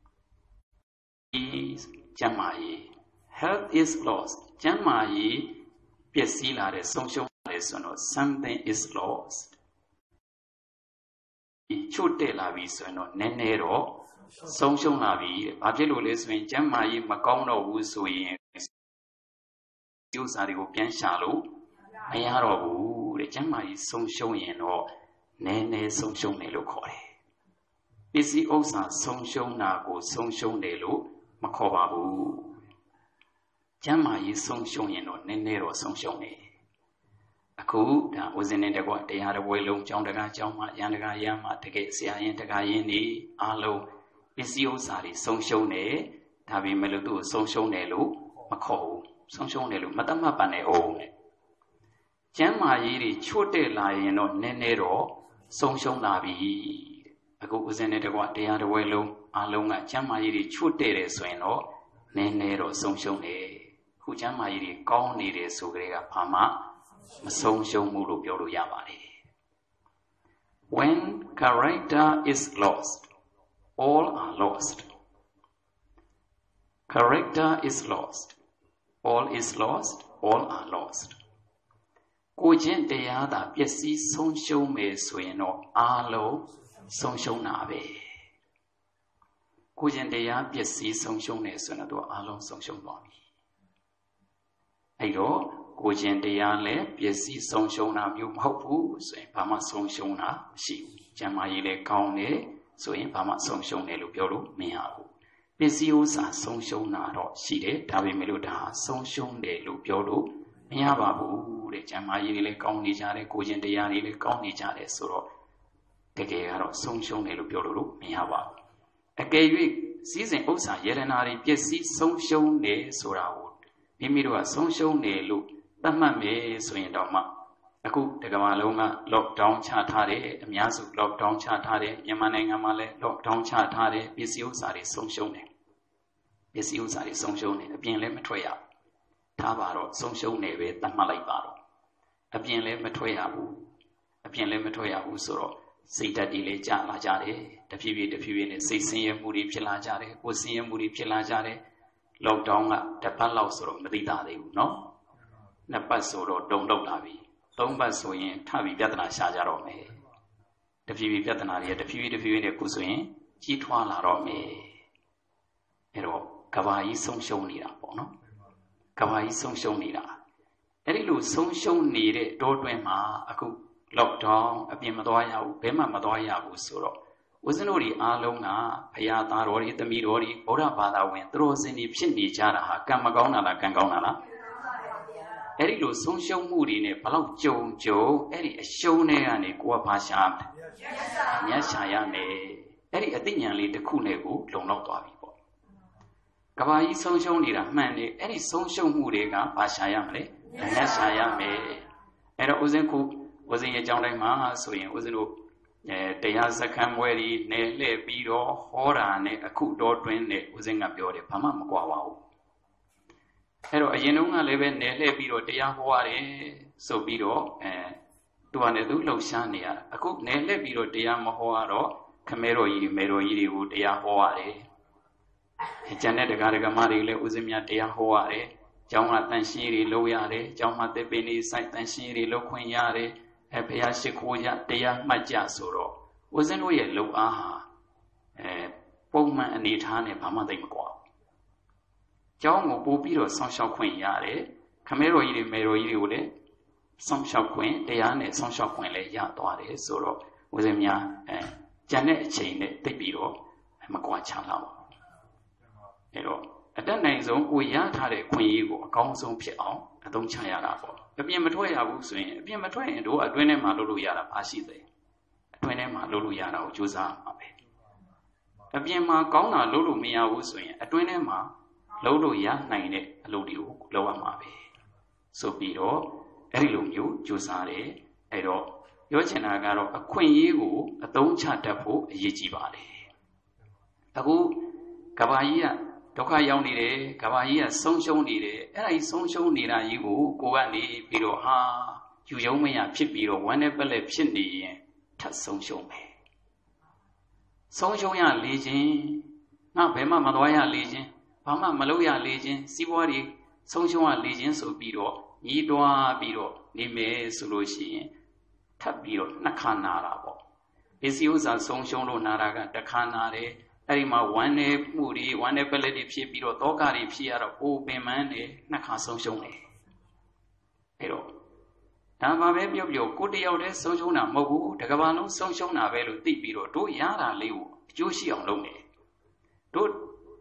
is ကျန်းမာရေး health is lost ကျန်းမာရေးပျက်စီးလာတဲ့ဆုံးရှုံးလာတဲ့ဆိုတော့ something is lost ချို့တက်လာပြီဆိုရင်တော့နည်းနည်းတော့ဆုံးရှုံးလာပြီဘာဖြစ်လို့လဲဆိုရင်ကျန်းမာရေးမကောင်းတော့ဘူးဆိုရင်ကျိုးစားတွေကိုပြန်ရှာလို့မရတော့ဘူးတဲ့ကျန်းမာရေးဆုံးရှုံးရင်တော့နည်းနည်းဆုံးရှုံးတယ်လို့ခေါ်တယ်ပစ္စည်းဥစ္စာဆုံးရှုံးတာကိုဆုံးရှုံးတယ်လို့မခေါ်ပါဘူးကျမ်းမာရေးဆုံးရှုံးရင်တော့နည်းနည်းတော့ဆုံးရှုံးတယ် Aku dah uzin ni dekat dia ada boleh long jauh dekat jauh mak yang dekat yang mak dekat siapa yang dekat ini alu bisio sari song song ni tapi melu tu song song ni lu makau song song ni lu mata apa ni oh ni jangan iri छोटे lain no nene ro song song nabi aku uzin ni dekat dia ada boleh long alu ngah jangan iri छोटे re soin no nene ro song song ni ku jangan iri kau ni re sugrega pama Song Shong Mulu Pyoru Yabari. When character is lost, all are lost. Character is lost. All is lost, all are lost. Kujin Deyada Piesi Song Shong Me Sueno Alo Song Shong Nabe. Kujin Deya Piesi Song Shong Ne Sueno Alo Song Shong Nabe. Ayo. Cô chânတရားလည်းပျက်စီးဆုံးရှုံးတာမျိုးမဟုတ်ဘူးဆိုရင်ဘာမှဆုံးရှုံးတာမရှိဘူး။ကျမ်းမာရေးလည်းကောင်းတယ်ဆိုရင်ဘာမှဆုံးရှုံးတယ်လို့ပြောလို့မရဘူး။ပစ္စည်းဥစ္စာဆုံးရှုံးတာတော့ရှိတယ်ဒါပေမဲ့လို့ဒါဆုံးရှုံးတယ်လို့ပြောလို့မရပါဘူးတဲ့။ကျမ်းမာရေးလည်းကောင်းနေကြတယ်ကိုchânတရားတွေလည်းကောင်းနေကြတယ်ဆိုတော့တကယ်ကတော့ဆုံးရှုံးတယ်လို့ပြောလို့မရပါဘူး။အကယ်၍စည်းစိမ်ဥစ္စာယရနာတွေပျက်စီးဆုံးရှုံးတယ်ဆိုတာကိုမိမိတို့ကဆုံးရှုံးတယ်လို့သတ်မှတ်မယ်ဆိုရင်တော့မှအခုတကမ္ဘာလုံးက lockdown ချထားတယ်အများစု lockdown ချထားတယ်မြန်မာနိုင်ငံမှာလည်း lockdown ချထားတယ်ပစ္စည်းဥစ္စာတွေဆုံးရှုံးတယ်ပစ္စည်းဥစ္စာတွေဆုံးရှုံးတယ်အပြင်လည်းမထွက်ရဘူးထားပါတော့ဆုံးရှုံးတယ်ပဲသတ်မှတ်လိုက်ပါတော့အပြင်လည်းမထွက်ရဘူးအပြင်လည်းမထွက်ရဘူးဆိုတော့စိတ်ဓာတ်တွေလည်းကျလာကြတယ်တဖြည်းဖြည်းတဖြည်းဖြည်းနဲ့စိတ်ဆင်းရဲမှုတွေဖြစ်လာကြတယ်ကိုယ်ဆင်းရဲမှုတွေဖြစ်လာကြတယ် lockdown ကတစ်ပတ်လောက်ဆိုတော့မသိတာသေးဘူးเนาะနှစ်ပတ်ဆိုတော့တုံလောက်လာပြီသုံးပတ်ဆိုရင်ထပြီးပြဿနာရှာကြတော့မယ်တဖြည်းဖြည်းပြဿနာတွေတဖြည်းဖြည်းတဖြည်းဖြည်းနဲ့ကိုဆိုရင်ကြီးထွားလာတော့မယ်အဲ့တော့ကဘာကြီးဆုံးရှုံးနေတာပေါ့နော်ကဘာကြီးဆုံးရှုံးနေတာအဲ့ဒီလိုဆုံးရှုံးနေတဲ့တောတွင်းမှာအခု lockdown အပြင်မသွားရဘူးဘယ်မှမသွားရဘူးဆိုတော့ဦးဇင်းတို့ဒီအားလုံးကဘုရားသားတော်တွေသမီးတော်တွေဗုဒ္ဓဘာသာဝင်သူတော်စင်တွေဖြစ်နေကြတာဟာကံမကောင်းတာလားကံကောင်းတာလားအဲ့ဒီလိုဆုံးရှုံးမှုတွေနဲ့ဘလောက်ကြုံကြုံအဲ့ဒီအရှုံးတွေကနေကိုယ်ကဘာရှာမလဲမြတ်ရှာရမယ်အဲ့ဒီအသိဉာဏ်လေးတစ်ခုနဲ့ကိုလုံလောက်သွားပြီပေါ့ကဘာကြီးဆုံးရှုံးနေတာမှန်တယ်အဲ့ဒီဆုံးရှုံးမှုတွေကဘာရှာရမလဲမြတ်ရှာရမယ်အဲ့တော့ဦးဇင်းခုဦးဇင်းရဲ့အကြောင်းတိုင်းမှာဆိုရင်ဦးဇင်းတို့အဲတရားစခန်းပွဲတွေနဲ့လှည့်ပြီးတော့ဟောတာနဲ့အခုတော်တွင်းနဲ့ဦးဇင်းကပြောတယ်ဘာမှမကွာပါဘူးအဲ့တော့အရင်တုန်းကလည်းပဲနယ်လှည့်ပြီးတော့တရားဟောရတယ်ဆိုပြီးတော့အဲသူကလည်းသူလှုပ်ရှားနေရတာအခုနယ်လှည့်ပြီးတော့တရားမဟောရတော့ခမဲတော်ကြီးမေတော်ကြီးတွေကိုတရားဟောရတယ်ကျန်တဲ့တရားဓမ္မတွေလည်းဦးဇင်းများတရားဟောရတယ်ကျောင်းကတန်ရှင်းတွေလုပ်ရတယ်ကျောင်းမှာသစ်ပင်တွေစိုက်တန်ရှင်းတွေလုပ်ခွင့်ရတယ်အဲဘုရားရှိခိုးကြတရားမှတ်ကြဆိုတော့ဦးဇင်းတို့ရဲ့လုံအားဟာအဲပုံမှန်အနေထားနဲ့ဘာမှသိမကွာကျောင်းကိုပို့ပြီးတော့ဆောင်းလျှောက်ခွင့်ရတယ်ခမဲတော်ကြီးတွေမေတော်ကြီးတွေကိုလည်းဆောင်းလျှောက်ခွင့်တရားနဲ့ဆောင်းလျှောက်ခွင့်လည်းရသွားတယ်ဆိုတော့ဦးဇင်းများအဲကျန်တဲ့အချိန်နဲ့သိပြီးတော့မကွာခြားလာပါဘူးအဲတော့အတတ်နိုင်ဆုံးကိုရထားတဲ့ခွင့်ရေးကိုအကောင်းဆုံးဖြစ်အောင်အသုံးချရတာပေါ့အပြင်မထွက်ရဘူးဆိုရင်အပြင်မထွက်ရင်တို့အတွင်းထဲမှာလုပ်လို့ရတာဘာရှိသေးအတွင်းထဲမှာလုပ်လို့ရတာကိုကြိုးစားမှာပဲအပြင်မှာကောင်းတာလုပ်လို့မရဘူးဆိုရင်အတွင်းထဲမှာလုပ်လို့ရနိုင်တဲ့အလုပ်တွေကိုလုပ်ရမှာပဲဆိုပြီးတော့အဲ့ဒီလိုမျိုးကြိုးစားတယ်အဲ့တော့ပြောချင်တာကတော့အခွင့်အရေးကိုအသုံးချတတ်ဖို့အရေးကြီးပါတယ်အခုကဘာကြီးကဒုက္ခရောက်နေတယ်ကဘာကြီးကဆုံးရှုံးနေတယ်အဲ့ဒါကြီးဆုံးရှုံးနေတာကြီးကိုကိုကနေပြီးတော့ဟာယူယုံမရဖြစ်ပြီးတော့ဝမ်းနဲ့ပက်လက်ဖြစ်နေရင်ထပ်ဆုံးရှုံးမယ်ဆုံးရှုံးရလေခြင်းငါဘယ်မှမသွားရလေခြင်းဘာမှမလုပ်ရလေခြင်းစီးပွားတွေဆုံးရှုံးရလေခြင်းဆိုပြီးတော့ညီးတွားပြီးတော့နေမယ်ဆိုလို့ရှိရင်ထပ်ပြီးတော့နှစ်ခါနာတာပေါ့ပစ္စည်းဥစ္စာဆုံးရှုံးလို့နာတာကတစ်ခါနာတယ်အဲ့ဒီမှာဝမ်းနေမှုတွေဝမ်းနေပလက်တွေဖြစ်ပြီးတော့တောကတွေဖြစ်ရတော့အိုးပင်မန်းနေနှစ်ခါဆုံးရှုံးတယ်အဲ့တော့ဒါမှပဲပြောပြောကိုတယောက်တည်းဆုံးရှုံးတာမဟုတ်ဘူးတကဘာလုံးဆုံးရှုံးတာပဲလို့သိပြီးတော့တို့ရတာလေးကိုအကျိုးရှိအောင်လုပ်နေတို့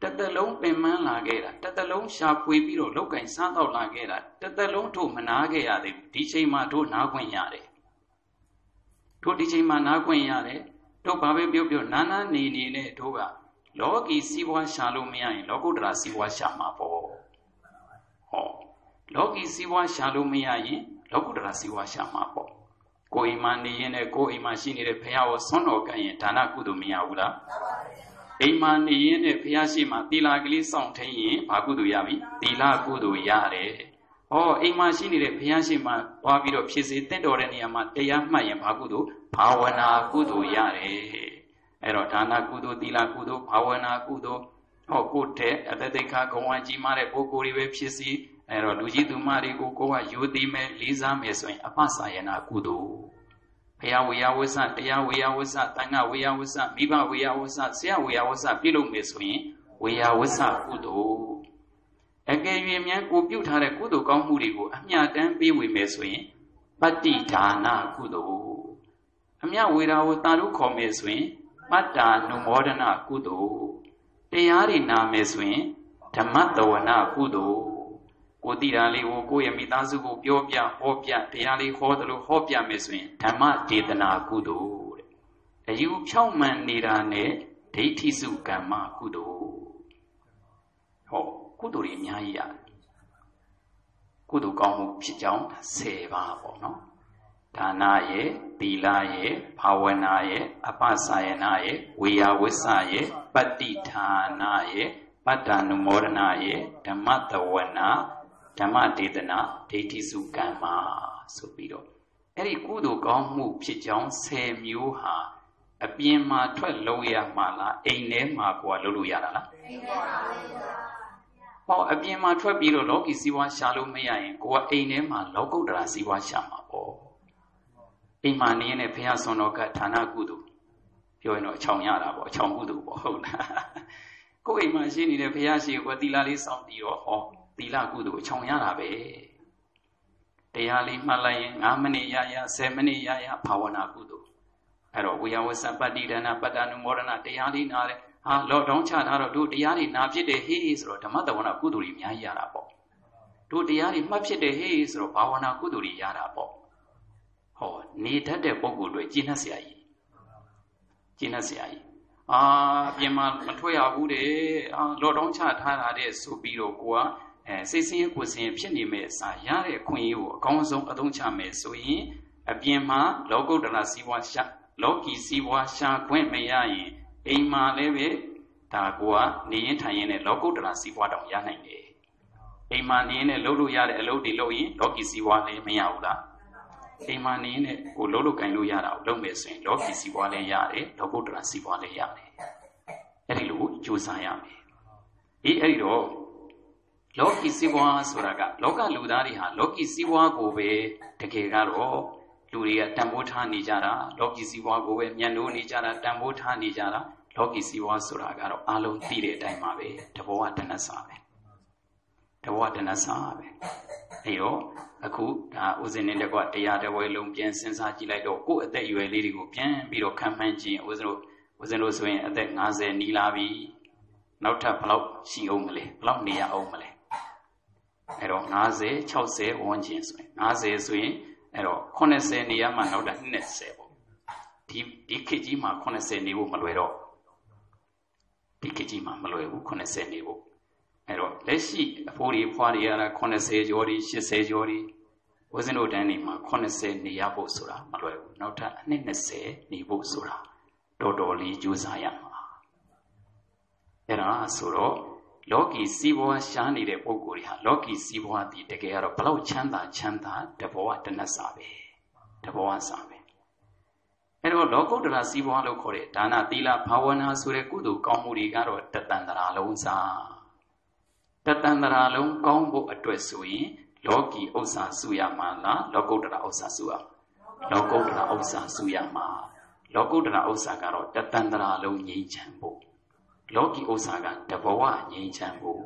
တသက်လုံးပင်ပန်းလာခဲ့တာတသက်လုံးရှာဖွေပြီးတော့လောက်ကင်စားတော့လာခဲ့တာတသက်လုံးတို့မနာခဲ့ရသေးဘူးဒီချိန်မှာတို့နားခွင့်ရတယ်တို့ဒီချိန်မှာနားခွင့်ရတယ်တို့ဘာပဲပြောပြောနာနာနေနေနဲ့တို့ကလောကီစီးပွားရှာလို့မရရင်လောကုတ္တရာစီးပွားရှာမှာပေါ့ဟောလောကီစီးပွားရှာလို့မရရင်လောကုတ္တရာစီးပွားရှာမှာပေါ့ကိုယ်အိမ်မှာနေရင်နဲ့ကိုယ်အိမ်မှာရှိနေတဲ့ဘုရားကိုဆွမ်းတော်ကံရင်ဒါနကုသိုလ်မရဘူးလားအိမ်မှာနေရင်နဲ့ဘုရားရှိမှသီလကလေးစောင့်ထိန်ရင်ဘာကုသိုလ်ရပြီသီလကုသိုလ်ရတယ်ဟောအိမ်မှာရှိနေတဲ့ဘုရားရှိမှသွားပြီးတော့ဖြစ်စေတင့်တော်တဲ့နေရာမှာတရားမှတ်ရင်ဘာကုသိုလ်ဘာဝနာကုသိုလ်ရတယ်အဲ့တော့ဒါနကုသိုလ်သီလကုသိုလ်ဘာဝနာကုသိုလ်ဟောကိုယ်တဲ့အတ္တသိက္ခာဂုဏ်ဝါကြီးမားတဲ့ပုဂ္ဂိုလ်တွေပဲဖြစ်စီအဲ့တော့လူကြီးသူမတွေကိုကိုယ်ကယူသိမဲ့လေးစားမယ်ဆိုရင်အပ္ပစာယနာကုသိုလ်ဘုရားဝေယဝဆတရားဝေယဝဆတန်ခါဝေယဝဆမိဘဝေယဝဆဆရာဝေယဝဆပြုလုပ်မယ်ဆိုရင်ဝေယဝဆကုသိုလ်အကယ်၍မြန်ကိုပြုထားတဲ့ကုသိုလ်ကောင်းမှုတွေကိုအမျှတမ်းပေးဝေမယ်ဆိုရင်ပတ္တိဒါနကုသိုလ်အမျှဝေတာကိုတာလို့ခေါ်မယ်ဆိုရင်ပတ္တာနုမောဒနာကုသိုလ်တရားတွေနာမယ်ဆိုရင်ဓမ္မတဝနာကုသိုလ်ကိုတိတာလေးကိုကိုယ့်ရဲ့မိသားစုကိုပြောပြဟောပြတရားလေးဟောတယ်လို့ဟောပြမယ်ဆိုရင်ဓမ္မဒေသနာကုသိုလ်တဲ့အယူဖြောင့်မှန်နေတာနဲ့ဒိဋ္ဌိစုကမ္မကုသိုလ်ဟောကုသိုလ်တွေအများကြီးရတယ်ကုသိုလ်ကောင်းမှုဖြစ်ကြောင်းဆယ်ပါးပေါ့နော်ဒါနရဲ့သီလရဲ့ဘာဝနာရဲ့အပ္ပစာယနာရဲ့ဝေယဝစ္စရဲ့ပတ္တိဌာနာရဲ့ပတ္တာနုမောဒနာရဲ့ဓမ္မတဝနာဓမ္မဒေသနာဒိဋ္ဌိစုကမ္မဆိုပြီးတော့အဲ့ဒီကုသိုလ်ကောင်းမှုဖြစ်ကြောင်းဆယ်မျိုးဟာအပြင်မှာထွက်လုံးရမှာလားအိမ်ထဲမှာကိုယ်ကလုပ်လို့ရတာလားအိမ်ထဲပါပဲဟောအပြင်မှာထွက်ပြီးတော့လောကီစီးပွားရှာလို့မရရင်ကိုယ်ကအိမ်ထဲမှာလောကုတ္တရာစီးပွားရှာမှာပေါ့အိမ်မှာနေရင်ဘုရားဆွန်တော်ကဌာနကုသိုလ်ပြောရင်တော့အချောင်ရတာပေါ့အချောင်ကုသိုလ်ပေါ့ဟုတ်လားကိုယ်အိမ်မှာရှိနေတဲ့ဘုရားရှိခိုးသီလလေးစောင့်တည်တော့ဟောသီလကုသိုလ်အချောင်ရတာပဲတရားလေးမှတ်လိုက်ရင်၅မိနစ်ရရဆယ်မိနစ်ရရဘာဝနာကုသိုလ်အဲ့တော့ဝေယဝဆပတ္တိဒါနပတ္တနုမောဒနာတရားလေးနာတယ်ဟာလော့ဒေါင်းချထားတော့တို့တရားတွေနာဖြစ်တယ်ဟေးဆိုတော့ဓမ္မတဝနာကုသိုလ်တွေအများကြီးရတာပေါ့တို့တရားတွေမှတ်ဖြစ်တယ်ဟေးဆိုတော့ဘာဝနာကုသိုလ်တွေရတာပေါ့ဟောနေတတ်တဲ့ပုဂ္ဂိုလ်တွေကျင့်တတ်เสียကြီးကျင့်တတ်เสียကြီးအာအပြင်မှာမထွက်ရဘူးတဲ့အာလော့ဒေါင်းချထားတာတဲ့ဆိုပြီးတော့ကိုကအဲစိတ်ဆင်းရဲကိုယ်ဆင်းရဲဖြစ်နေမဲ့အစားရတဲ့အခွင့်အရေးကိုအကောင်းဆုံးအသုံးချမယ်ဆိုရင်အပြင်မှာလောကုတ္တရာစီးပွားရှာလောကီစီးပွားရှာခွင့်မရရင်အိမ်မှာလည်းပဲဒါကိုကနေရင်ထိုင်ရင်လည်းလောကုတ္တရာစီးပွားတောင်ရနိုင်တယ်အိမ်မှာနေရင်လည်းလုပ်လို့ရတဲ့အလုပ်တွေလုပ်ရင်လောကီစီးပွားလည်းမရဘူးလားအိမ်မှာနေရင်လည်းကိုလုပ်လို့ကင်လို့ရတာကိုလုပ်မယ်ဆိုရင်လောကီစီးပွားလည်းရတယ်လောကုတ္တရာစီးပွားလည်းရတယ်အဲ့ဒီလိုကြိုးစားရမယ်အေးအဲ့ဒီတော့လောကီစီးပွားဆိုတာကလောကလူသားတွေဟာလောကီစီးပွားကိုပဲတကယ်ကတော့လူတွေကတန်ဖိုးထားနေကြတာလောကီစီးပွားကိုပဲညံ့လို့နေကြတာတန်ဖိုးထားနေကြတာလောကီစီးပွားဆိုတာကတော့အလုံးသိတဲ့အတိုင်းပါပဲတဘောကတဏ္ဍစာပဲတဘောကတဏ္ဍစာပဲအဲ့တော့အခုဒါဥစဉ်နဲ့တကွတရားတော်ဝဲလုံးပြန်စဉ်းစားကြည့်လိုက်တော့ကိုယ့်အသက်အရွယ်လေးတွေကိုပြန်ပြီးတော့ခံမှန်းကြည့်ဥစဉ်တို့ဥစဉ်တို့ဆိုရင်အသက်၅၀နီးလာပြီနောက်ထပ်ဘယ်လောက်ရှိအောင်မလဲဘယ်လောက်နေရအောင်မလဲအဲ့တော့၅၀၆၀ဝန်းကျင်ဆိုရင်၅၀ဆိုရင်အဲ့တော့၈၀နေရမှနောက်ထပ်၂၀ပေါ့ဒီဒီခေတ်ကြီးမှာ၈၀နေဖို့မလွယ်တော့ဒီခေတ်ကြီးမှာမလွယ်ဘူး၈၀နေဖို့အဲ့တော့လက်ရှိအဖိုးတွေဖွားတွေရတာ၈၀ကျော်တွေ၈၀ကျော်တွေဝဇင်းတို့တန်းနေမှာ၈၀နေရဖို့ဆိုတာမလွယ်ဘူးနောက်ထပ်အနှစ်၂၀နေဖို့ဆိုတာတော်တော်လေးကြိုးစားရမှာအဲ့ဒါဆိုတော့လောကီစီးပွားရှားနေတဲ့ပုဂ္ဂိုလ်တွေဟာလောကီစီးပွားတည်တကယ်ကတော့ဘလောက်ချမ်းသာချမ်းသာတဘောကတဏ္ဍစာပဲတဘောကစာပဲအဲ့တော့လောကုတ္တရာစီးပွားလို့ခေါ်တဲ့ဒါနသီလဘာဝနာဆိုတဲ့ကုသိုလ်ကောင်းမှုတွေကတော့တတန်တရာလုံးစားတတန်တရာလုံးကောင်းဖို့အတွက်ဆိုရင်လောကီဥစ္စာစုရမှာလားလောကုတ္တရာဥစ္စာစုရလောကုတ္တရာဥစ္စာစုရမှာလောကုတ္တရာဥစ္စာကတော့တတန်တရာလုံးငြိမ်းချမ်းဖို့လောကီဥစ္စာကတဘဝငြိမ်းချမ်းဖို့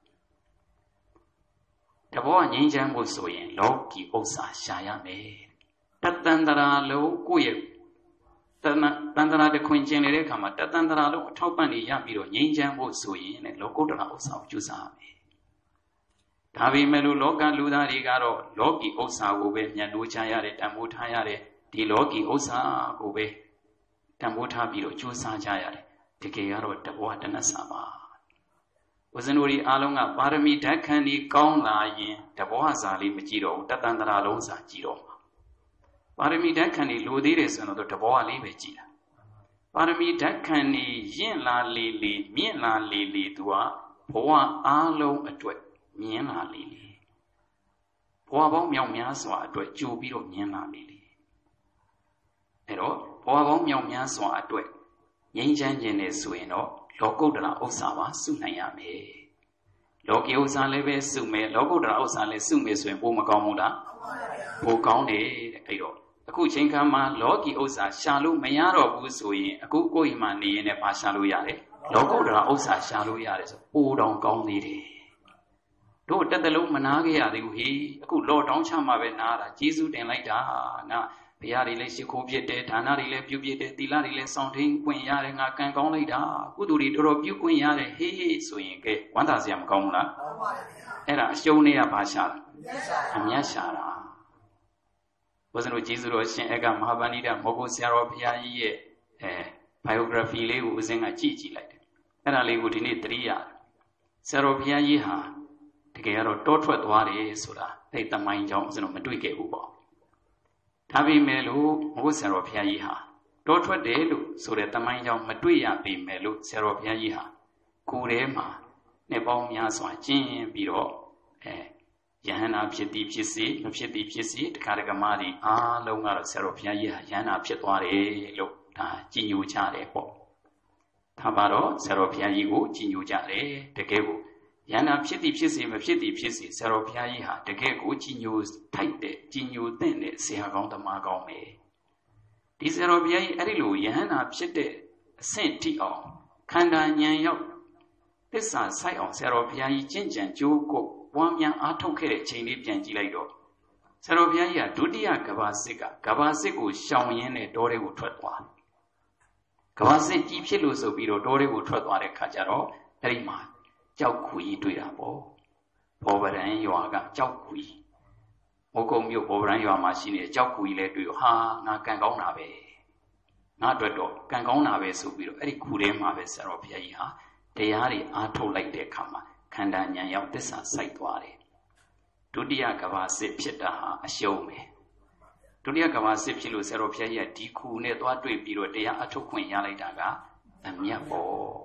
တဘဝငြိမ်းချမ်းဖို့ဆိုရင်လောကီဥစ္စာရှာရမယ်တတန်တရာလုံးကိုယ့်ရဲ့တ Tantara de Quintin Lekama, Tatandra, Topani Yapiro, Yinjan Wosuin, and Lokotra Osa Jusami. Tavi Melu Loga Luda Rigaro, Loki Osa Ube, Yanuchayare, Tamutayare, Di Loki Osa Ube, Tamutabiro, Jusa Jayare, Tekeyaro, Tabuatana Sama. Wasn't Alonga, Parami Dakani, Kauna, Tabuazali, Majiro, Tatandra Lonza, Jiro. Parami Dakani, Ludiris, and the Tabuali Vegina. Parami Dakani, Yin La Lili, Min La Lili, Dua, Poa Alo Atwet, Min La Lili. Poa Bom Yom Yaswa, Atwet, Jubilo, Min La Lili. Ero, Poa Bom Yom Yaswa, Atwet, Yin Jan Sueno. Logo de la Osawa, Sunayame. Loki Osaleve, Sume, Logo de la Osale, Sume, Swim, Bumacomoda, Pocone, Ayo. A Kuchinkama, Loki Osa, Shalu, Mayaro, Busui, a Kukoimani, and a Pashalu Yare. Logo de la Osa, Shalu Yares, Udon Gomnidi. Do that the Lumanagi, he, a good Lord on Chamavenara, Jesus, and like that. Piarile Shikopiate, Tanarile, Pupiate, Dilarile, something, Queen Yaring, I can go later. Good to read or you, Queen Yare, he, swing, one does yam comla. Era Shonea Pasha, and Yashara. Wasn't with Jesus or Ega Mahabanida, Mogo Sierra Piaye, biography lay was in a chichi like. Era lay would in it three yard. Sero Piayeha, together, Totwa Dware Sura, take the mind Jones and Maduike Ubo. Tavi Melu, Musero Piayiha. Dotwa Delu, so that the mind of Maduya be Melu, Seropiayiha. Kurema, Nebom Yaswa, Jim, Biro, eh, Yana Pieti Pisi, Pieti Pisi, the Karagamadi, ah, Longa Seropiayiha, Yana Pietware, look, Jinu Chare, Tabaro, Seropiayigu, Jinu Jare, the Gebu. Yana Pieti Pisi, Pieti Pisi, Seropiayiha, the Gegu, Jinus, tight, Jinu, then, Siagon the Magome. This Seropiai, Erilu, Yana Piete, Saint Tio, Kanda Nyan. This are side of Seropiai, Jinjan, Juko, one young Atoke, Chinip Jangilago. Seropiai, Dudia, Gavasika, Gavasiku, Shaoyan, Dore would tretwa. Gavasi, Gipilus of Biro, Dore would tretwa, Kajaro, Erima. Chao Kui to Yabo. Over and you are Chao Kui. Okom you over and your machine, Chao Kui let you ha, na Kangonabe. Not the dog, Kangonabe Subiro, Eri Kurema Seropiaha, they are ato like they come, Kandanya Yao Dessa Saitware. Dudia Gavasi Pietaha, a show me. Dudia Gavasi Pilu Seropia, Diku, Netwa Biro, they are ato Queen Yalidaga, and Yabo.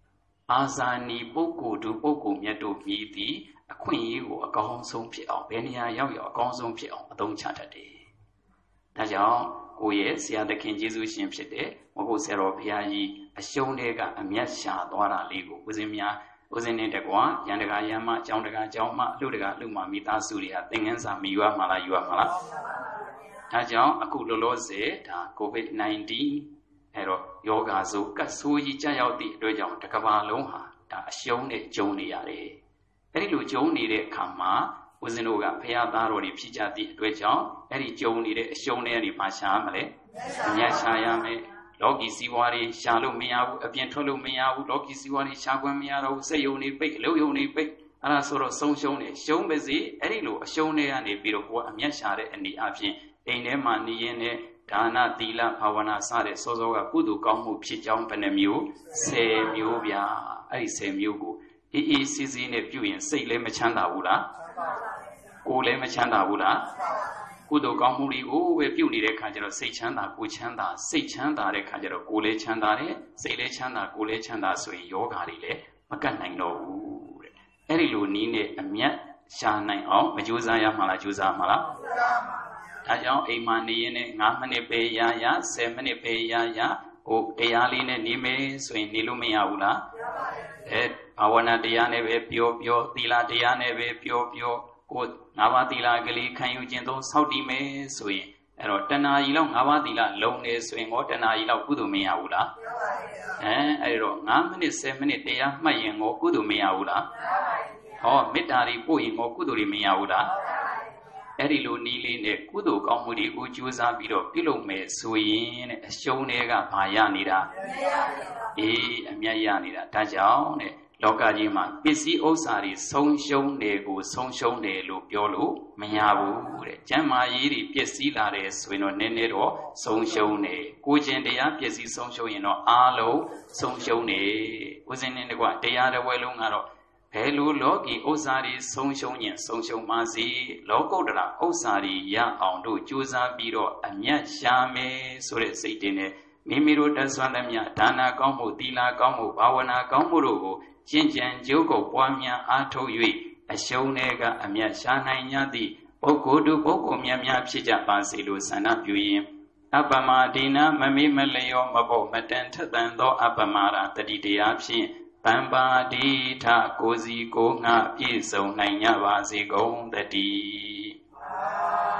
Azani Boko to Boko Miato Midi, a queen you a gong song piao, Benia Yao, a gong song piao, a don't chat a day. Tajao, oh yes, ya the King Jesus Shimshede, Mogo Seropiai, a show nega, a miasha, Dora Ligo, Uzimia, Uzin the Gua, Yandaga Yama, Jondaga Joma, Ludaga Luma, Mita Suria, Dingensa, Miwa Mala, Yua Mala. Tajao, a Kulose, COVID nineteen. Yoga so Kasuji Jayoti, Dojam, Takava Loha, Da Shone Joniare. Eri Joni de Kama, was in Oga, Peadaro, Pijati, Dojam, Eri Joni de Shone and Pashamale, Yashayame, Logi Siwari, Shalu Miao, a Pientolo Miao, Logi Siwari, Shagwa Miao, Sayoni Bake, Loyoni Bake, and a sort of so Shone, Shomezi, Erilu, Shone and a bit of what Yashare and the Api, Enema Niene. Dana Dila Pawana Sare Sozoga Kudu Kamu Picham Penemu, Se Mubia, I say Mugu. He is in a viewing, say Lemachanda Ula, O Lemachanda Ula, Kudu Kamuri, O, a beauty recajero, say Chanda, Kuchanda, say Chanda recajero, Kule Chandare, say Le Chanda, Kule Chanda, so yoga rile, Makana no. Erilu Nine, a Miat, Shanai, oh, Majuzaya Malajuza Mala. Ajao a mani, Namane Peya, Semene Peya, O Ealine Nime, so in Nilumiaula, Et Awana Diane Pio Pio, Tila Diane Pio Pio, Good Navatila Gali, can you gentle Saudime, so in Erotana Ilong Avadila, Lone, swing Otana Ila Kudumiaula. Eh, I wrote Namane Semene Dea, my young or Kudumiaula. Oh, Mitari Pui, or Kudumiaula. အဲ့ဒီလိုနီးလေးနဲ့ကုသိုလ်ကောင်းမှုတွေကိုကြိုးစားပြီးတော့ပြုလုပ်မယ်ဆိုရင်တဲ့အရှုံးတွေကဘာရနေတာအေးအမြတ်ရနေတာဒါကြောင့်တဲ့လောကကြီးမှာပစ္စည်းဥစ္စာတွေဆုံးရှုံးတယ်ကိုဆုံးရှုံးတယ်လို့ပြောလို့မရဘူးတဲ့ကျမ်းမာရေးတွေပျက်စီးလာတယ်ဆိုရင်တော့နည်းနည်းတော့ဆုံးရှုံးတယ်ကိုကျင်တရားပျက်စီးဆုံးရှုံးရင်တော့အားလုံးဆုံးရှုံးတယ်ဦးဇင်းနဲ့တကွတရားတစ်ဝဲလုံးကတော့ဘယ်လိုလောကီဥစ္စာတွေဆုံးရှုံးရင်ဆုံးရှုံးပါစေလောကုတ္တရာဥစ္စာတွေရအောင်တို့ကြိုးစားပြီးတော့အမြတ်ရှာမယ်ဆိုတဲ့စိတ်တွေနဲ့မိမိတို့တဆွမ်းသမျှဒါနကောင်းမှုသီလကောင်းမှုဘာဝနာကောင်းမှုတို့ကိုကျင့်ကြံကြိုးကိုပွားများအားထုတ်၍အရှုံးတွေကအမြတ်ရှာနိုင်ကြသည့်ပုဂ္ဂိုလ်တို့ပုဂ္ဂိုလ်များများဖြစ်ကြပါစေလို့ဆန္ဒပြုရင်အပမဒိနာမမေ့မလျောမဖို့မတန်ထက်သန်သောအပမရာတတိတရားဖြင့်ပံပါတိထကိုစီကိုငှပြည့်စုံနိုင်ကြပါစေကုန်တည်း